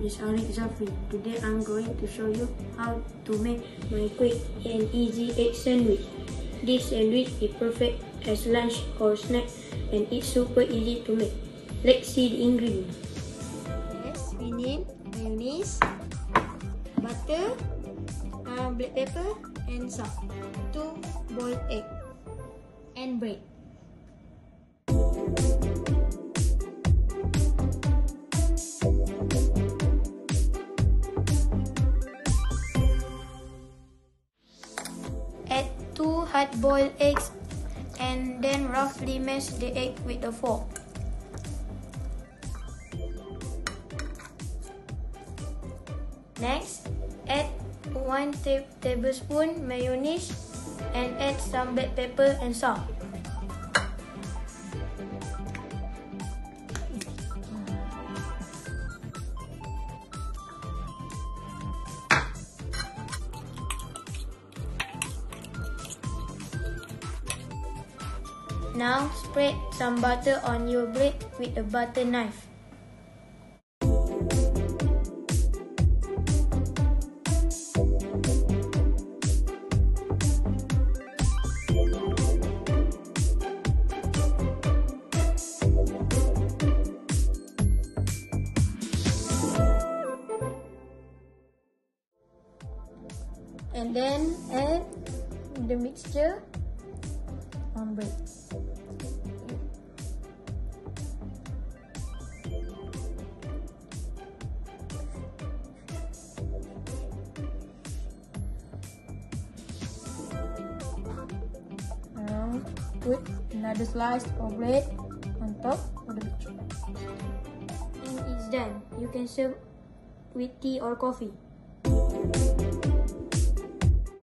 is Arik Zafri. Today I'm going to show you how to make my quick and easy egg sandwich. This sandwich is perfect as lunch or snack and it's super easy to make. Let's see the ingredients. Yes, we need mayonnaise, butter, black pepper and salt, 2 boiled egg and bread. Add 2 hard-boiled eggs and then roughly mash the egg with a fork. Next, add 1 tablespoon mayonnaise and add some black pepper and salt. Now spread some butter on your bread with a butter knife. And then add the mixture on bread. Now put another slice of bread on top of the mixture. And it's done. You can serve with tea or coffee.